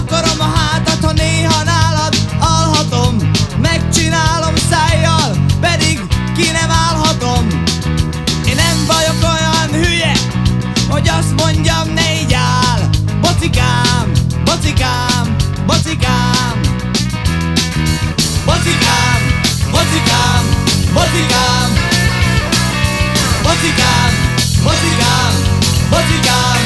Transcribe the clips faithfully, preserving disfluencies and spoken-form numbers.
Akarom a hátat, ha néha nálad alhatom. Megcsinálom szájjal, pedig ki nem állhatom. Én nem vagyok olyan hülye, hogy azt mondjam, ne így áll. Bocikám, bocikám, bocikám. Bocikám, bocikám, bocikám. Bocikám, bocikám, bocikám.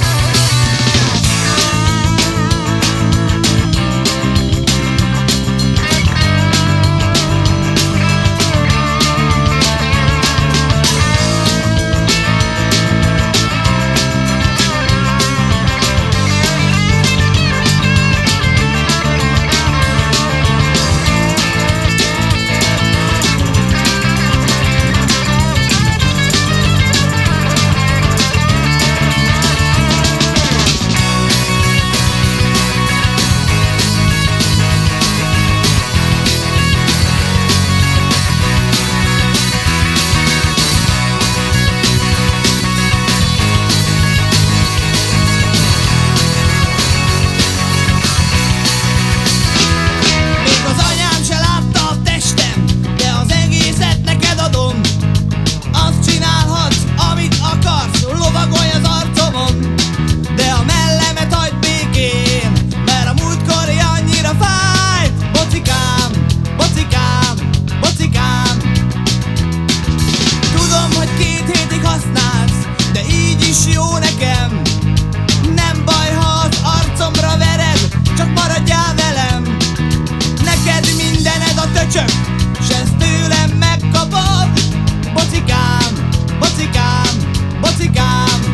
S ezt tőlem megkapod. Bocikám, bocikám, bocikám.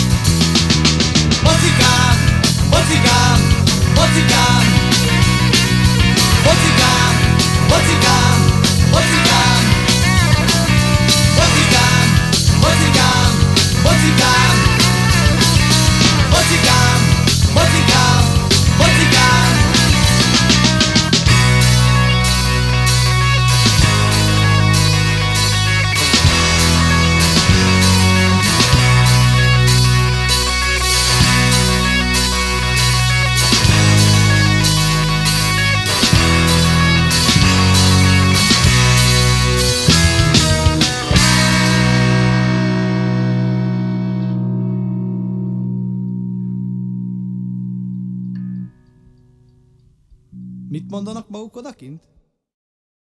Bocikám, bocikám, bocikám. Bocikám, bocikám, bocikám. Bocikám, bocikám, bocikám. Bocikám, bocikám, bocikám. Mit mondanak maguk odakint?